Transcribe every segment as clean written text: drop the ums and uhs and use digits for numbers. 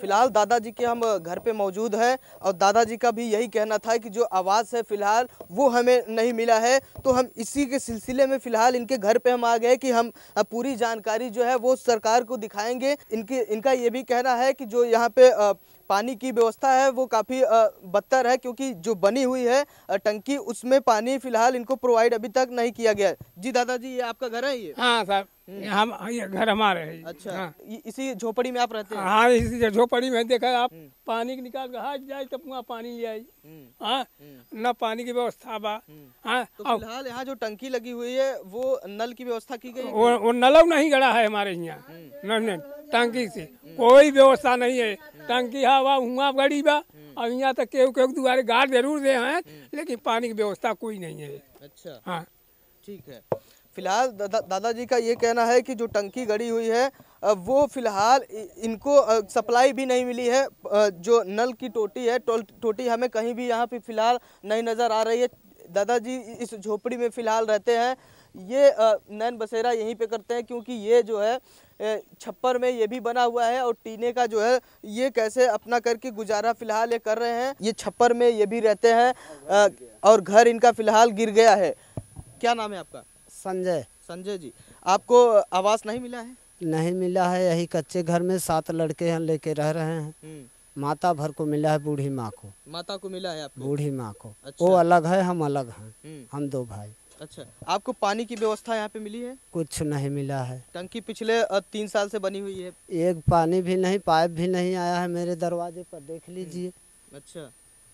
फिलहाल दादाजी के हम घर पे मौजूद हैं और दादाजी का भी यही कहना था कि जो आवास है फिलहाल वो हमें नहीं मिला है। तो हम इसी के सिलसिले में फिलहाल इनके घर पे हम आ गए कि हम पूरी जानकारी जो है वो सरकार को दिखाएंगे। इनका ये भी कहना है कि जो यहाँ पे पानी की व्यवस्था है वो काफ़ी बदतर है, क्योंकि जो बनी हुई है टंकी उसमें पानी फिलहाल इनको प्रोवाइड अभी तक नहीं किया गया है। जी दादाजी, ये आपका घर है ये? हाँ साहब, हम ये घर हमारे है। अच्छा, हाँ। इसी झोपड़ी में आप रहते हैं? हाँ, इसी झोपड़ी में देखा आप पानी के निकाल के हाथ जाए तब वहाँ पानी ले आई। हाँ, न पानी की व्यवस्था बा। हाँ, तो फिलहाल यहाँ जो टंकी लगी हुई है वो नल की व्यवस्था की गई? वो नलव नहीं गड़ा है हमारे यहाँ टंकी से कोई व्यवस्था नहीं है। टंकी हवा हुआ गड़ी बा और यहाँ तक केहू दुआरे गाड़ जरूर दे हैं, लेकिन पानी की व्यवस्था कोई नहीं है। अच्छा, हाँ, ठीक है। फिलहाल दादाजी का ये कहना है कि जो टंकी गड़ी हुई है वो फिलहाल इनको सप्लाई भी नहीं मिली है। जो नल की टोटी है, टोटी हमें कहीं भी यहाँ पे फिलहाल नहीं नज़र आ रही है। दादाजी इस झोपड़ी में फिलहाल रहते हैं। ये नैन बसेरा यहीं पे करते हैं, क्योंकि ये जो है छप्पर में ये भी बना हुआ है और टीने का जो है ये कैसे अपना करके गुजारा फिलहाल ये कर रहे हैं। ये छप्पर में ये भी रहते हैं और घर इनका फिलहाल गिर गया है। क्या नाम है आपका? संजय। संजय जी, आपको आवास नहीं मिला है? नहीं मिला है, यही कच्चे घर में 7 लड़के हैं लेके रह रहे हैं। माता भर को मिला है, बूढ़ी माँ को। माता को मिला है आपको? बूढ़ी माँ को। अच्छा। वो अलग है, हम अलग हैं। हम 2 भाई। अच्छा, आपको पानी की व्यवस्था यहाँ पे मिली है? कुछ नहीं मिला है। टंकी पिछले 3 साल से बनी हुई है। एक पानी भी नहीं, पाइप भी नहीं आया है मेरे दरवाजे पर, देख लीजिए। अच्छा,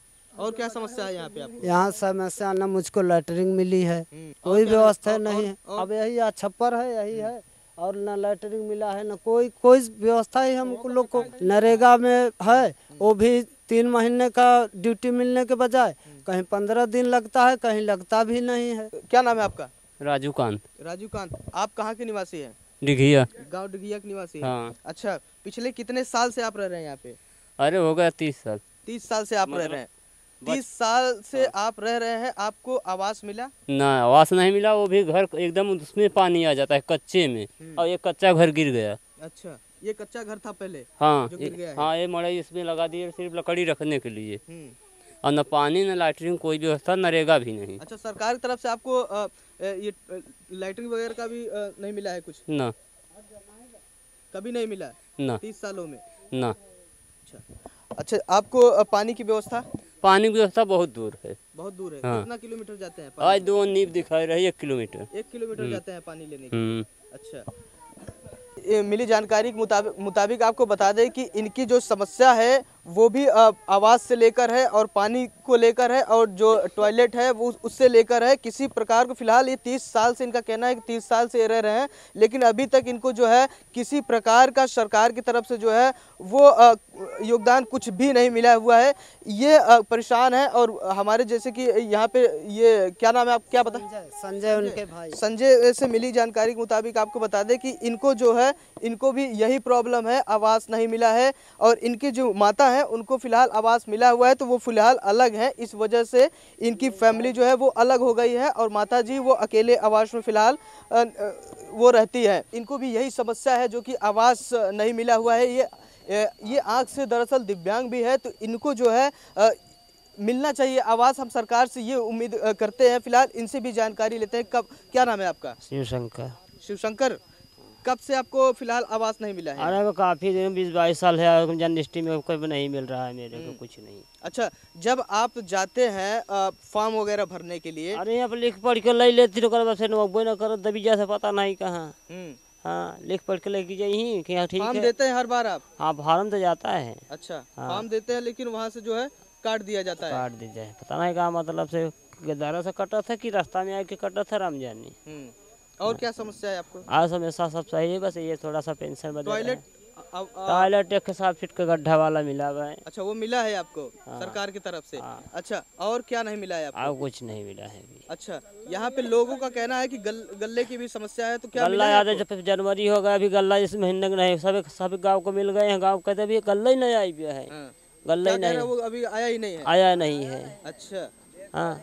और क्या समस्या है यहाँ पे आपको? यहाँ समस्या न मुझको लैटरिन मिली है, कोई व्यवस्था नहीं है। अब यही छप्पर है, यही है, और न लैटरिन मिला है, न कोई व्यवस्था ही हम लोग को। नरेगा में है, वो भी 3 महीने का ड्यूटी मिलने के बजाय कहीं 15 दिन लगता है, कहीं लगता भी नहीं है। क्या नाम है आपका? राजू कांत। राजू कांत, आप कहाँ के निवासी हैं? डिघिया। गांव डिघिया के निवासी हैं? हाँ। अच्छा, पिछले कितने साल से आप रह रहे हैं यहाँ पे? अरे हो गया 30 साल। 30 साल से आप रह रहे हैं? 30 साल से आप रह रहे हैं, आपको आवास मिला? ना, आवास नहीं मिला। वो भी घर एकदम उसमें पानी आ जाता है कच्चे में, और ये कच्चा घर गिर गया। अच्छा, ये कच्चा घर था पहले? हाँ, जो गिर गया है? हाँ, ये मड़ई इसमें लगा दिए सिर्फ लकड़ी रखने के लिए, और न पानी न लैटरिन कोई व्यवस्था, नरेगा भी नहीं। अच्छा, सरकार की तरफ से आपको ये लैटरिन वगैरह का भी नहीं मिला है कुछ? ना, कभी नहीं मिला ना, 30 सालों में? ना। अच्छा, आपको पानी की व्यवस्था? पानी की व्यवस्था बहुत दूर है। बहुत दूर है? हाँ। कितना किलोमीटर जाते हैं? आज 2 नींव दिखाई रही, 1 किलोमीटर। 1 किलोमीटर जाते हैं पानी लेने के लिए? अच्छा, मिली जानकारी के मुताबिक आपको बता दें कि इनकी जो समस्या है वो भी आवास से लेकर है और पानी को लेकर है और जो टॉयलेट है वो उससे लेकर है। किसी प्रकार को फिलहाल ये 30 साल से इनका कहना है कि 30 साल से रह रहे हैं, लेकिन अभी तक इनको जो है किसी प्रकार का सरकार की तरफ से जो है वो योगदान कुछ भी नहीं मिला हुआ है। ये परेशान है। और हमारे जैसे कि यहाँ पे ये क्या नाम है, आप क्या बता? संजय, उनके भाई। संजय से मिली जानकारी के मुताबिक आपको बता दें कि इनको जो है इनको भी यही प्रॉब्लम है, आवास नहीं मिला है। और इनकी जो माता है उनको फिलहाल आवास मिला हुआ है, तो वो फिलहाल अलग है। इस वजह से इनकी फैमिली जो है वो अलग हो गई है और माता जी वो अकेले आवास में फिलहाल वो रहती है। इनको भी यही समस्या है जो कि आवास नहीं मिला हुआ है। ये आँख से दरअसल दिव्यांग भी है, तो इनको जो है मिलना चाहिए आवास। हम सरकार से ये उम्मीद करते हैं। फिलहाल इनसे भी जानकारी लेते हैं। क्या नाम है आपका? शिवशंकर। शिवशंकर, कब से आपको फिलहाल आवास नहीं मिला है? अरे वो काफ़ी दिन, 20-22 साल है, जनरलिस्टी में कोई नहीं मिल रहा है मेरे को, कुछ नहीं। अच्छा, जब आप जाते हैं फॉर्म वगैरह भरने के लिए? अरे यहाँ पर लिख पढ़ के ले लेती तो कर न करो, दबी जैसे पता नहीं कहाँ। हाँ, लिख पढ़ के लेके जाइए कि हाँ ठीक है। फॉर्म देते हैं हर बार आप? हाँ, फॉर्म तो जाता है। अच्छा, फॉर्म देते हैं, लेकिन वहाँ से जो है काट दिया जाता है? काट दी जाए, पता नहीं कहाँ, मतलब से गद्दारा से कटा था कि रास्ता में आके कटा था, राम जानी। और क्या समस्या है आपको? आज समस्या सब सही है, बस ये थोड़ा सा पेंशन बदल। टॉयलेट एक 7 फीट का गड्ढा वाला मिला हुआ है। अच्छा, वो मिला है आपको? सरकार की तरफ से? अच्छा, और क्या नहीं मिला है आपको? कुछ नहीं मिला है अभी। अच्छा, यहाँ पे लोगों का कहना है कि गल्ले की भी समस्या है, तो क्या गल्ला याद है? जब जनवरी हो गया, अभी गल्ला इस महीने नहीं, सभी गाँव को मिल गए हैं। गाँव कहते अभी गल्ला ही नहीं आई हुआ है। गल्ला ही नहीं, वो अभी आया ही नहीं है? आया नहीं है। अच्छा, हाँ,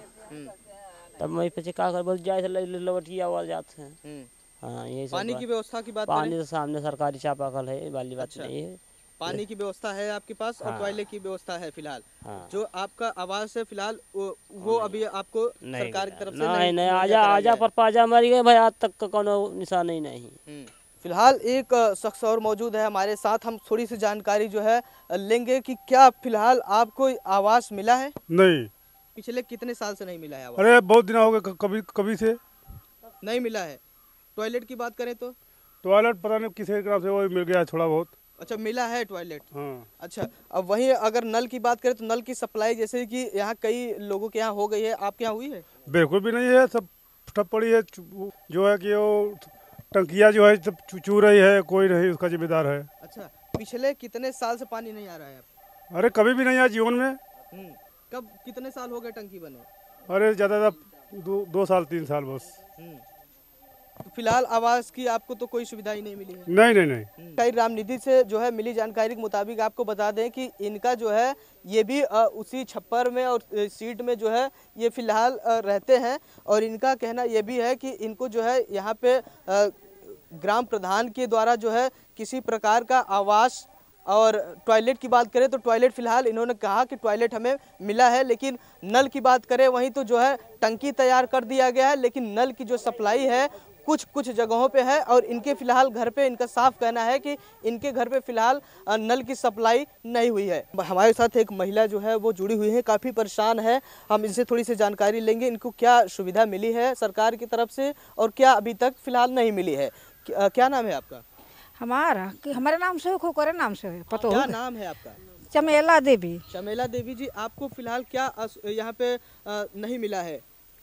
तब मैं पीछे क्या कर बोल जाए लवटी आवाज जाते हैं। हाँ, ये पानी की व्यवस्था की बात पानी तो सामने सरकारी चापाकल है, वाली बात नहीं है। पानी की व्यवस्था है आपके पास और टॉयलेट की व्यवस्था है फिलहाल। जो आपका आवास है फिलहाल वो अभी आपको सरकार की तरफ से नहीं आजा पर पाजा मर गए भाई, आज तक का कोनो निशान ही नहीं। फिलहाल एक शख्स और मौजूद है हमारे साथ, हम थोड़ी सी जानकारी जो है लेंगे कि क्या फिलहाल आपको आवास मिला है? नहीं। पिछले कितने साल से नहीं मिला है आवास? अरे बहुत दिन हो गए, कभी से नहीं मिला है। टॉयलेट की बात करें तो टॉयलेट पता नहीं किसी के नाम से वो मिल गया है थोड़ा बहुत। अच्छा, मिला है टॉयलेट। हाँ। अच्छा, अब वहीं अगर नल की बात करें तो नल की सप्लाई जैसे कि यहाँ कई लोगों के यहाँ हो गई है, आपके यहाँ हुई है? बिल्कुल भी नहीं है, सब ठप पड़ी है। जो है कि वो टंकिया जो है सब चू रही है, कोई नहीं उसका जिम्मेदार है। अच्छा, पिछले कितने साल से पानी नहीं आ रहा है आप? अरे कभी भी नहीं आया जीवन में। कब कितने साल हो गए टंकी बने? अरे ज़्यादा 2 साल 3 साल बस। तो फिलहाल आवास की आपको तो कोई सुविधा ही नहीं मिली है? नहीं। कई रामनिधि से जो है मिली जानकारी के मुताबिक आपको बता दें कि इनका जो है ये भी उसी छप्पर में और सीट में जो है ये फिलहाल रहते हैं और इनका कहना ये भी है कि इनको जो है यहाँ पे ग्राम प्रधान के द्वारा जो है किसी प्रकार का आवास और टॉयलेट की बात करें तो टॉयलेट फिलहाल इन्होंने कहा कि टॉयलेट हमें मिला है, लेकिन नल की बात करें वहीं तो जो है टंकी तैयार कर दिया गया है, लेकिन नल की जो सप्लाई है कुछ जगहों पे है और इनके फिलहाल घर पे इनका साफ कहना है कि इनके घर पे फिलहाल नल की सप्लाई नहीं हुई है। हमारे साथ एक महिला जो है वो जुड़ी हुई है, काफ़ी परेशान है, हम इनसे थोड़ी सी जानकारी लेंगे इनको क्या सुविधा मिली है सरकार की तरफ से और क्या अभी तक फिलहाल नहीं मिली है। क्या नाम है आपका? हमारे नाम से खोखरे नाम से है, पता क्या नाम है आपका? चमेला देवी। चमेला देवी जी, आपको फिलहाल क्या यहाँ पे नहीं मिला है?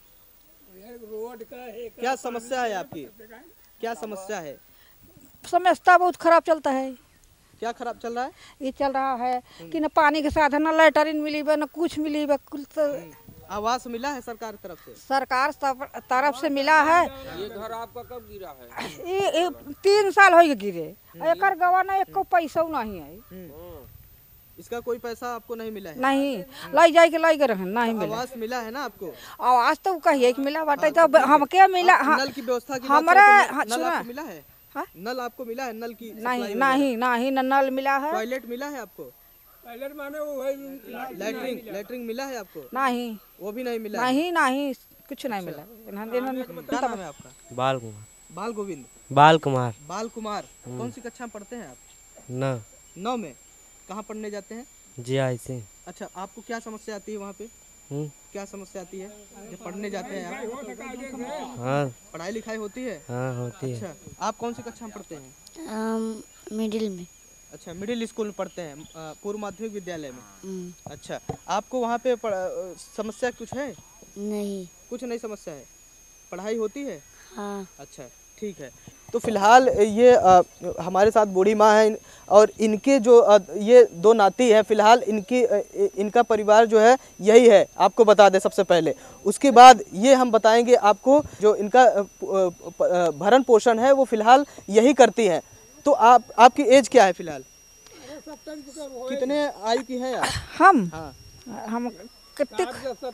क्या समस्या है आपकी? क्या समस्या है? समस्या बहुत खराब चलता है। क्या खराब चल रहा है? ये चल रहा है कि न पानी के साधन, न लैटरिन मिली बे, न कुछ मिली बे। आवास मिला है सरकार तरफ से? सरकार तरफ से मिला है। ये घर आपका कब गिरा है? ये 3 साल हो गिरे, एक गवा न एक पैसा नहीं है। इसका कोई पैसा आपको नहीं मिला है? नहीं, लाई जाए के लाई रहे नहीं मिला। आवास मिला है ना आपको? आवास तो कहिए कि मिला बाटे, तो हम क्या मिला? नल की व्यवस्था की हमारा नल आपको मिला है? नल आपको मिला है? नल की नहीं नल मिला है। टॉयलेट मिला है आपको? टॉयलेट माने वो है लैट्रिन मिला है आपको? नहीं, वो भी नहीं मिला? नहीं कुछ नहीं मिला। क्या नाम है आपका? बाल कुमार। बाल गोविंद? बाल कुमार। बाल कुमार, कौन सी कक्षा में पढ़ते हैं आप? 9 में। कहाँ पढ़ने जाते हैं? GI से। अच्छा, आपको क्या समस्या आती है वहाँ पे? क्या समस्या आती है जब पढ़ने जाते हैं आप? हाँ। पढ़ाई लिखाई होती है? हाँ होती है। अच्छा, आप कौन सी कक्षा में पढ़ते हैं? मिडिल में। अच्छा, मिडिल स्कूल में पढ़ते हैं, पूर्व माध्यमिक विद्यालय में। अच्छा, आपको वहाँ पे समस्या कुछ है? नहीं, कुछ नहीं समस्या है, पढ़ाई होती है? हाँ। अच्छा, ठीक है। तो फिलहाल ये हमारे साथ बूढ़ी माँ है और इनके जो ये 2 नाती हैं, फिलहाल इनका परिवार जो है यही है, आपको बता दें सबसे पहले। उसके बाद ये हम बताएंगे आपको जो इनका भरण पोषण है वो फिलहाल यही करती हैं। तो आपकी एज क्या है फिलहाल? कितने आयु की हैं आप? हम कितने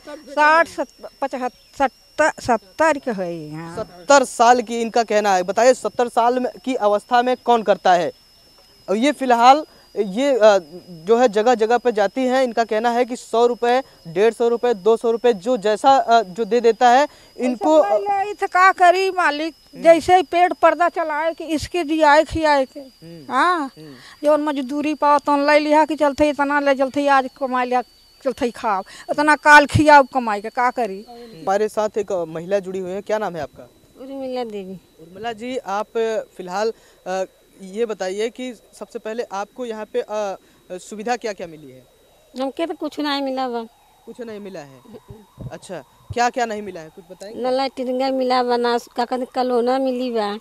70 के है। 70 साल की इनका कहना है। बताइए 70 साल की अवस्था में कौन करता है? और ये फिलहाल ये जो है जगह जगह पे जाती हैं, इनका कहना है कि 100 रुपये, 150 रुपये, 200 रुपये जो जैसा जो दे देता है इनको। का करी मालिक, जैसे ही पेट पर्दा चलाए कि इसके दियाए खियाए के। हाँ, जो मजदूरी पाओ तो ले लिया कि चलते इतना ले चलते आज कमा लिया, चलते खाओ, इतना काल खियाओ कमाई के का करी। हमारे साथ एक महिला जुड़ी हुई है, क्या नाम है आपका? उर्मिला देवी। उर्मिला जी, आप फिलहाल ये बताइए कि सबसे पहले आपको यहाँ पे सुविधा क्या क्या मिली है? हमके तो कुछ नहीं मिला बा। कुछ नहीं मिला है? अच्छा, क्या क्या नहीं मिला है कुछ बताइए? नला टिरंगा मिला बना का कलोना मिली बा।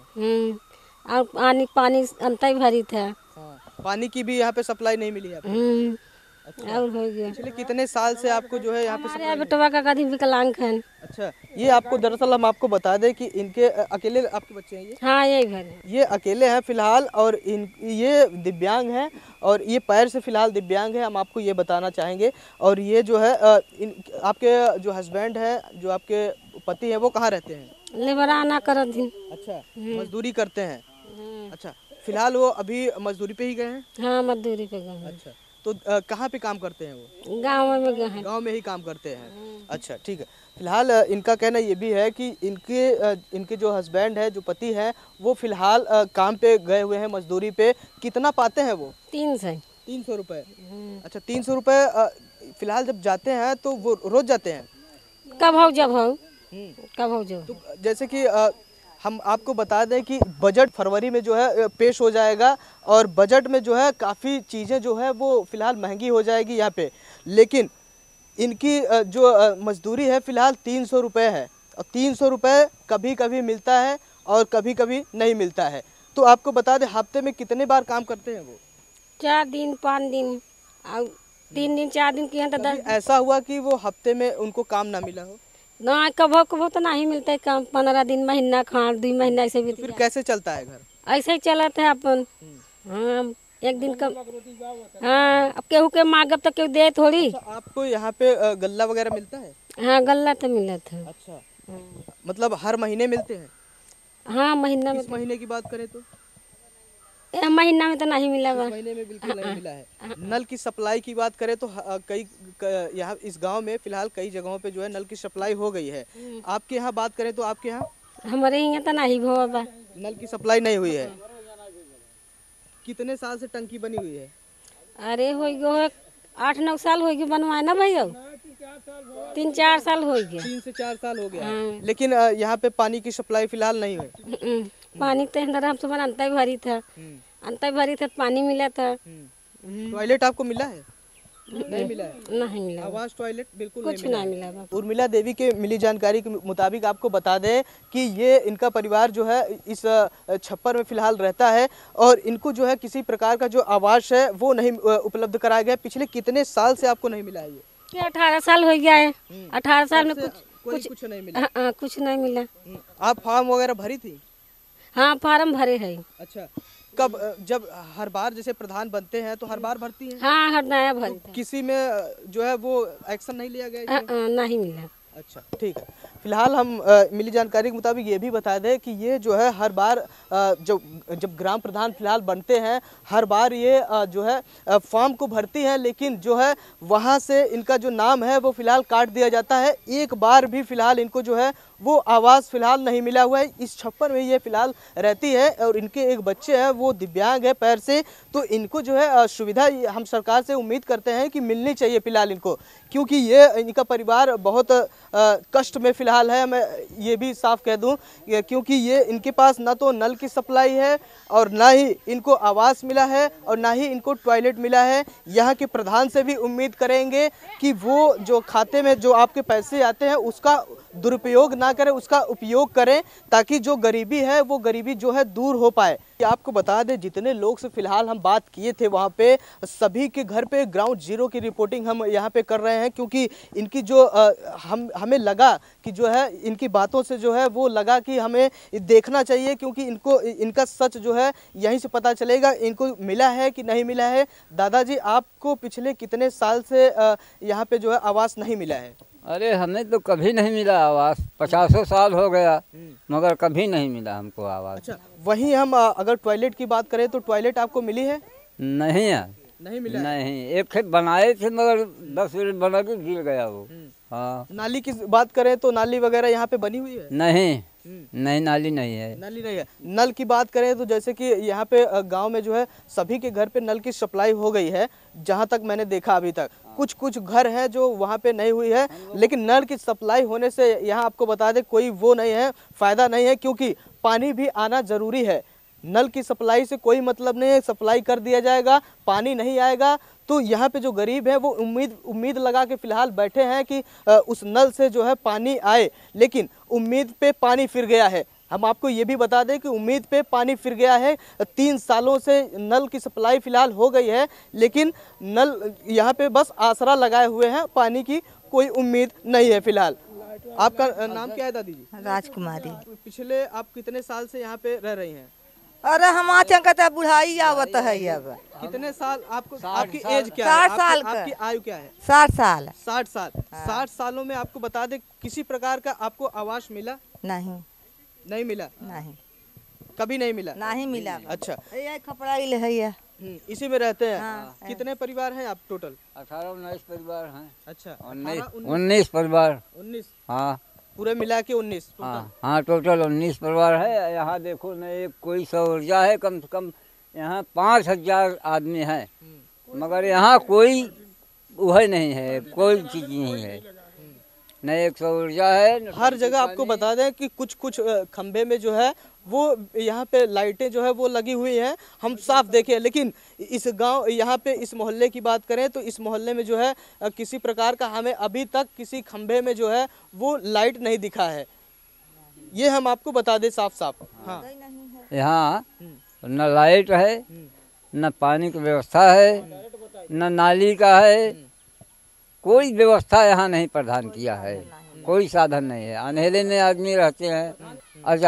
और पानी अंतर भरी था। पानी की भी यहाँ पे सप्लाई नहीं मिली है? अच्छा। और हो गया। पिछले कितने साल से आपको जो है यहाँ पे? हमारे बेटवा का कभी विकलांग है। अच्छा, ये आपको दरअसल हम आपको बता दें कि इनके अकेले आपके बच्चे हैं ये? हाँ, यही घर है। ये अकेले हैं फिलहाल और ये दिव्यांग हैं और ये पैर से फिलहाल दिव्यांग है, हम आपको ये बताना चाहेंगे। और ये जो है आपके जो हस्बैंड है, जो आपके पति हैं, वो कहाँ रहते हैं? लेबराना कर दिन। अच्छा, मजदूरी करते हैं। अच्छा, फिलहाल वो अभी मजदूरी पे ही गए हैं? हाँ मजदूरी पे गए हैं। अच्छा, तो कहाँ पे काम करते हैं वो? गाँव में गए हैं। गांव में ही काम करते हैं। अच्छा ठीक है। फिलहाल इनका कहना ये भी है कि इनके जो हस्बैंड है, जो पति है, वो फिलहाल काम पे गए हुए हैं मजदूरी पे। कितना पाते हैं वो? 300 रुपए। अच्छा 300 रुपए फिलहाल जब जाते हैं तो वो रोज जाते हैं? कब हो जब हो, कब हो जब। तो जैसे कि हम आपको बता दें कि बजट फरवरी में जो है पेश हो जाएगा और बजट में जो है काफ़ी चीज़ें जो है वो फिलहाल महंगी हो जाएगी यहाँ पे, लेकिन इनकी जो मजदूरी है फिलहाल 300 रुपये है और 300 रुपये कभी कभी मिलता है और कभी कभी नहीं मिलता है। तो आपको बता दें हफ्ते में कितने बार काम करते हैं वो? 4 दिन 5 दिन और 3 दिन 4 दिन किए तो 10। ऐसा हुआ कि वो हफ्ते में उनको काम ना मिला हो? ना कभो कभो तो नहीं मिलता है काम, 15 दिन महीना खान 2 महीना ऐसे भी। फिर कैसे चलता है घर? ऐसे ही चलता है अपन। हाँ एक दिन कम। हाँ अब केहू के मांगब तो केहू दे थोड़ी। अच्छा, आपको यहाँ पे गल्ला वगैरह मिलता है? हाँ गल्ला तो मिला था। अच्छा मतलब हर महीने मिलते हैं? हाँ महीना में। इस महीने की बात करें तो? महीना में तो नहीं मिला। महीने में बिल्कुल नहीं मिला है। नल की सप्लाई की बात करें तो कई यहाँ इस गांव में फिलहाल कई जगहों पे जो है नल की सप्लाई हो गई है। आपके यहाँ बात करें तो आपके यहाँ? हमारे यहाँ तो नहीं हुआ बा, नल की सप्लाई नहीं हुई है। कितने साल से टंकी बनी हुई है? अरे हो गए 8-9 साल हो गए बनवाए ना भैया। 3-4 साल हो गए। 3 से 4 साल हो गया। हाँ। लेकिन यहाँ पे पानी की सप्लाई फिलहाल नहीं हुई। पानी तो अंदर हम सुबह अंता भरी था, अंता भरी था, पानी मिला था। टॉयलेट आपको मिला है? नहीं मिला है? नहीं मिला। आवास टॉयलेट बिल्कुल कुछ नहीं मिला। उर्मिला देवी के मिली जानकारी के मुताबिक आपको बता दें कि ये इनका परिवार जो है इस छप्पर में फिलहाल रहता है और इनको जो है किसी प्रकार का जो आवास है वो नहीं उपलब्ध कराया गया। पिछले कितने साल से आपको नहीं मिला है? ये 18 साल हो गया है। 18 साल में कुछ नहीं मिला। कुछ नहीं मिला। आप फॉर्म वगैरह भरी थी? हाँ फार्म भरे है। अच्छा कब जब हर बार जैसे प्रधान बनते हैं तो हर बार भरती हैं? हाँ हर नया भरी था। किसी में जो है वो एक्शन नहीं लिया गया? नहीं मिला। अच्छा ठीक है। फिलहाल हम मिली जानकारी के मुताबिक ये भी बता दें कि ये जो है हर बार जब ग्राम प्रधान फिलहाल बनते हैं हर बार ये जो है फॉर्म को भरती हैं, लेकिन जो है वहाँ से इनका जो नाम है वो फिलहाल काट दिया जाता है। एक बार भी फिलहाल इनको जो है वो आवास फिलहाल नहीं मिला हुआ है। इस छप्पर में ये फिलहाल रहती है और इनके एक बच्चे हैं वो दिव्यांग है पैर से, तो इनको जो है सुविधा हम सरकार से उम्मीद करते हैं कि मिलनी चाहिए फिलहाल इनको, क्योंकि ये इनका परिवार बहुत कष्ट में फिलहाल है। मैं ये भी साफ कह दूं क्योंकि ये इनके पास ना तो नल की सप्लाई है और ना ही इनको आवास मिला है और ना ही इनको टॉयलेट मिला है। यहाँ के प्रधान से भी उम्मीद करेंगे कि वो जो खाते में जो आपके पैसे आते हैं उसका दुरुपयोग ना करें, उसका उपयोग करें ताकि जो गरीबी है वो गरीबी जो है दूर हो पाए। आपको बता दें जितने लोग से फिलहाल हम बात किए थे वहाँ पे सभी के घर पे ग्राउंड जीरो की रिपोर्टिंग हम यहाँ पे कर रहे हैं, क्योंकि इनकी जो हमें लगा कि जो है इनकी बातों से जो है वो लगा कि हमें देखना चाहिए, क्योंकि इनका सच जो है यहीं से पता चलेगा इनको मिला है कि नहीं मिला है। दादाजी आपको पिछले कितने साल से यहाँ पे जो है आवास नहीं मिला है? अरे हमें तो कभी नहीं मिला आवास, 50 साल हो गया मगर कभी नहीं मिला हमको आवास। अच्छा वहीं हम अगर टॉयलेट की बात करें तो टॉयलेट आपको मिली है? नहीं है, नहीं मिला। नहीं, एक खेत बनाए थे मगर 10 मिनट बना के गिर गया वो। हाँ। नाली की बात करें तो नाली वगैरह यहाँ पे बनी हुई है? नहीं नहीं, नाली नहीं है। नाली नहीं है। नल की बात करें तो जैसे कि यहाँ पे गांव में जो है सभी के घर पे नल की सप्लाई हो गई है, जहाँ तक मैंने देखा अभी तक। कुछ घर हैं जो वहाँ पे नहीं हुई है, लेकिन नल की सप्लाई होने से यहाँ आपको बता दें कोई वो नहीं है, फायदा नहीं है, क्योंकि पानी भी आना जरूरी है। नल की सप्लाई से कोई मतलब नहीं है, सप्लाई कर दिया जाएगा, पानी नहीं आएगा तो यहाँ पे जो गरीब है वो उम्मीद लगा के फिलहाल बैठे हैं कि उस नल से जो है पानी आए, लेकिन उम्मीद पे पानी फिर गया है। हम आपको ये भी बता दें कि उम्मीद पे पानी फिर गया है। 3 सालों से नल की सप्लाई फिलहाल हो गई है, लेकिन नल यहाँ पे बस आसरा लगाए हुए हैं, पानी की कोई उम्मीद नहीं है फिलहाल। आपका नाम क्या है दादी जी? राजकुमारी। पिछले आप कितने साल से यहाँ पे रह रही हैं? अरे हम कहते बुढ़ाई आवत है अब। कितने साल आपको? आपकी एज क्या 60 है? साल आपकी आयु क्या है? 60 साल। 60 साल। 60 सालों में आपको बता दें किसी प्रकार का आपको आवास मिला? नहीं नहीं मिला। नहीं। कभी नहीं मिला? नहीं मिला। अच्छा, ये खपड़ा इले है ये। इसी में रहते हैं। हाँ। कितने परिवार हैं आप टोटल? 18-19 परिवार हैं। अच्छा, 19 परिवार। 19? हाँ, पूरे मिला के 19 टोटल? हाँ टोटल 19 परिवार है। यहाँ देखो न, एक कोई सौर ऊर्जा है, कम से कम यहाँ 5000 आदमी हैं, मगर यहाँ कोई वह नहीं है, कोई चीज़ नहीं है, न एक सौर ऊर्जा है। हर जगह आपको बता दें कि कुछ कुछ खंबे में जो है वो यहाँ पे लाइटें जो है वो लगी हुई हैं, हम साफ देखें। लेकिन इस गांव यहाँ पे इस मोहल्ले की बात करें तो इस मोहल्ले में जो है किसी प्रकार का हमें अभी तक किसी खंबे में जो है वो लाइट नहीं दिखा है। ये हम आपको बता दें साफ साफ। हाँ, यहाँ न लाइट है, न पानी की व्यवस्था है, न नाली का है, कोई व्यवस्था यहाँ नहीं प्रदान किया है, कोई साधन नहीं है। अंधेरे में आदमी रहते हैं। अच्छा,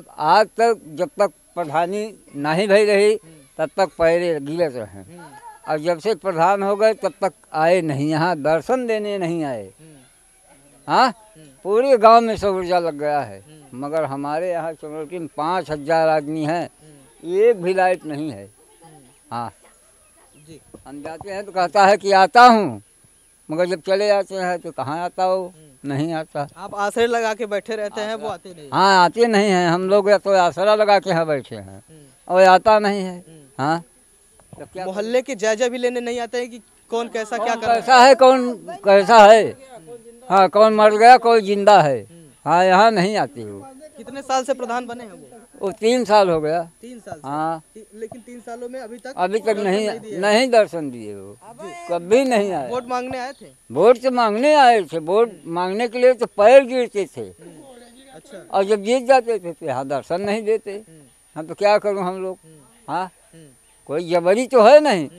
जब तक प्रधानी नहीं भई रही तब तक पहले गिरत रहे, और जब से प्रधान हो गए तब तक आए नहीं, यहाँ दर्शन देने नहीं आए। हाँ, पूरे गांव में सौर ऊर्जा लग गया है, मगर हमारे यहाँ चमरौटी में 5000 आदमी हैं, एक भी लाइट नहीं है। हाँ जी, हम जाते हैं तो कहता है कि आता हूँ, मगर जब चले जाते हैं तो कहाँ आता हो, नहीं आता। आप आश्रय लगा के बैठे रहते हैं, वो आते नहीं? हाँ, आते नहीं हैं। हम लोग तो आसरा लगा के यहाँ बैठे हैं और आता नहीं है। हाँ, तो क्या मोहल्ले के जायजा भी लेने नहीं आते हैं कि कौन कैसा क्या कर रहा है? कैसा है, कौन कैसा है, हाँ, कौन मर गया, कोई जिंदा है। हाँ, यहाँ नहीं आती वो। कितने साल से प्रधान बने हैं वो 3 साल हो गया। 3 साल से? हाँ, लेकिन 3 सालों में अभी तक नहीं दर्शन दिए वो, कभी नहीं आए। वोट मांगने आए थे? वोट तो मांगने आए थे, वोट मांगने के लिए तो पैर गिरते थे। अच्छा, और जब जीत जाते थे तो यहाँ दर्शन नहीं देते। हम तो क्या करूँ हम लोग। हाँ, कोई जबरी तो है नहीं,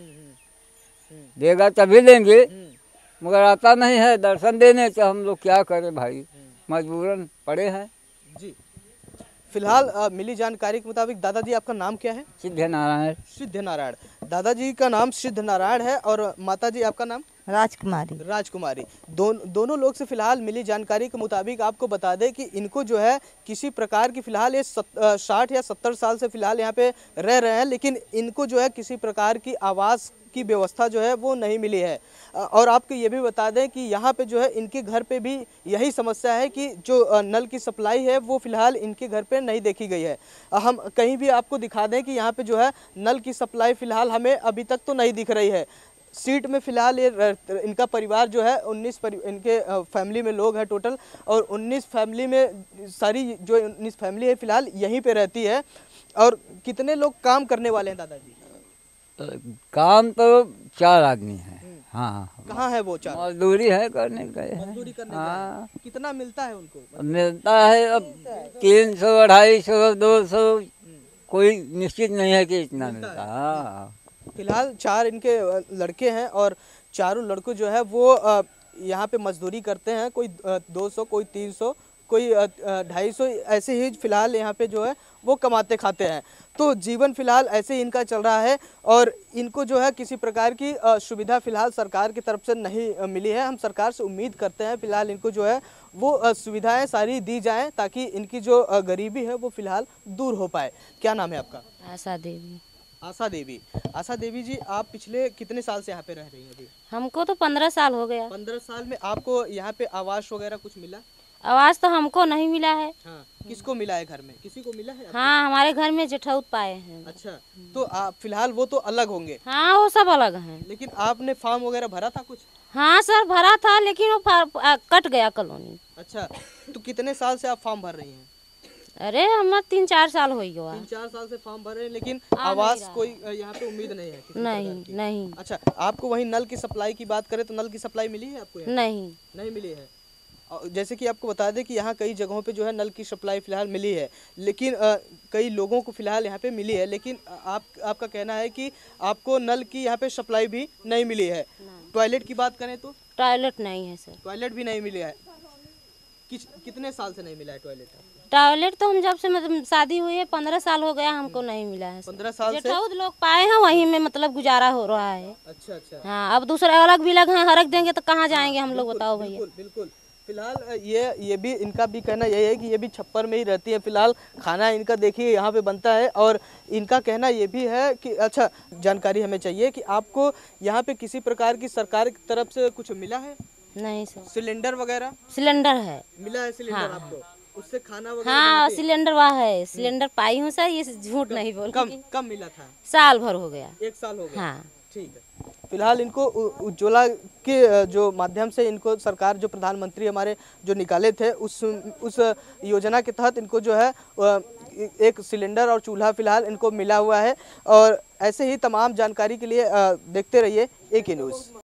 देगा तभी लेंगे, मगर आता नहीं है दर्शन देने, तो हम लोग क्या करें भाई, मजबूरन पड़े हैं। जी, फिलहाल मिली जानकारी के मुताबिक दादाजी आपका नाम क्या है? सिद्ध नारायण। सिद्ध नारायण। दादाजी का नाम सिद्ध नारायण है और माताजी आपका नाम? राजकुमारी। राजकुमारी। दोनों लोग से फिलहाल मिली जानकारी के मुताबिक आपको बता दें कि इनको जो है किसी प्रकार की फिलहाल ये 60 या 70 साल से फिलहाल यहाँ पे रह रहे हैं, लेकिन इनको जो है किसी प्रकार की आवास की व्यवस्था जो है वो नहीं मिली है। और आपको ये भी बता दें कि यहाँ पे जो है इनके घर पे भी यही समस्या है कि जो नल की सप्लाई है वो फिलहाल इनके घर पे नहीं देखी गई है। हम कहीं भी आपको दिखा दें कि यहाँ पे जो है नल की सप्लाई फिलहाल हमें अभी तक तो नहीं दिख रही है। सीट में फिलहाल ये इनका परिवार जो है 19 इनके फैमिली में लोग हैं टोटल, और 19 फैमिली में सारी जो 19 फैमिली है फिलहाल यहीं पे रहती है। और कितने लोग काम करने वाले हैं दादाजी? काम तो 4 आदमी हैं। हाँ, कहाँ है वो 4? मजदूरी है करने गए हैं। मजदूरी करने हाँ, कितना मिलता है उनको? मिलता है अब 300, 250, 200, कोई निश्चित नहीं है कि इतना मिलता है। हाँ, फिलहाल 4 इनके लड़के हैं और चारों लड़कों जो है वो यहाँ पे मजदूरी करते हैं, कोई 200, कोई 300, कोई 250, ऐसे ही फिलहाल यहाँ पे जो है वो कमाते खाते हैं। तो जीवन फिलहाल ऐसे ही इनका चल रहा है और इनको जो है किसी प्रकार की सुविधा फिलहाल सरकार की तरफ से नहीं मिली है। हम सरकार से उम्मीद करते हैं फिलहाल इनको जो है वो सुविधाएं सारी दी जाएं ताकि इनकी जो गरीबी है वो फिलहाल दूर हो पाए। क्या नाम है आपका? आशा देवी। आशा देवी। आशा देवी जी, आप पिछले कितने साल से यहाँ पे रह रही हैं अभी? हमको तो 15 साल हो गया। 15 साल में आपको यहाँ पे आवास वगैरह कुछ मिला? आवाज तो हमको नहीं मिला है। हाँ, किसको मिला है घर में? किसी को मिला है? हाँ, हमारे घर में जेठौत पाए हैं। अच्छा, तो आप फिलहाल वो तो अलग होंगे? हाँ, वो सब अलग हैं। लेकिन आपने फॉर्म वगैरह भरा था कुछ? हाँ सर, भरा था, लेकिन वो कट गया कॉलोनी। अच्छा, तो कितने साल से आप फॉर्म भर रही हैं? अरे हमारा 3-4 साल हो गया। 3-4 साल से फॉर्म भर रहे हैं, लेकिन आवास कोई यहाँ पे उम्मीद नहीं है? नहीं। अच्छा, आपको वहीं नल की सप्लाई की बात करें तो नल की सप्लाई मिली है आपको? नहीं मिली है। जैसे कि आपको बता दें कि यहाँ कई जगहों पे जो है नल की सप्लाई फिलहाल मिली है, लेकिन कई लोगों को फिलहाल यहाँ पे मिली है, लेकिन आपका कहना है कि आपको नल की यहाँ पे सप्लाई भी नहीं मिली है। टॉयलेट की बात करें तो? टॉयलेट नहीं है सर। टॉयलेट भी नहीं मिला है। कितने साल से नहीं मिला है टॉयलेट? टॉयलेट तो हम जब से मतलब शादी हुई है 15 साल हो गया, हमको नहीं मिला है। 15 साल से जेठौत लोग पाए हैं, वहीं में मतलब गुजारा हो रहा है। अच्छा। हाँ, अब दूसरे अलग भी लग हैं, हरक देंगे तो कहाँ जाएंगे हम लोग, बताओ भैया। बिल्कुल। फिलहाल ये भी इनका भी कहना यही है कि ये भी छप्पर में ही रहती है। फिलहाल खाना इनका देखिए यहाँ पे बनता है और इनका कहना ये भी है कि अच्छा जानकारी हमें चाहिए कि आपको यहाँ पे किसी प्रकार की सरकार की तरफ से कुछ मिला है? नहीं सर, सिलेंडर वगैरह सिलेंडर है। मिला है सिलेंडर हाँ, आपको? उससे खाना वगैरह हाँ बनाते हैं? सिलेंडर वहाँ है, सिलेंडर पाई हूँ सर, ये झूठ नहीं बोल। कम मिला था? साल भर हो गया। 1 साल हो गया। हाँ ठीक है। फिलहाल इनको उज्ज्वला के जो माध्यम से इनको सरकार जो प्रधानमंत्री हमारे जो निकाले थे उस योजना के तहत इनको जो है एक सिलेंडर और चूल्हा फिलहाल इनको मिला हुआ है। और ऐसे ही तमाम जानकारी के लिए देखते रहिए AK न्यूज़।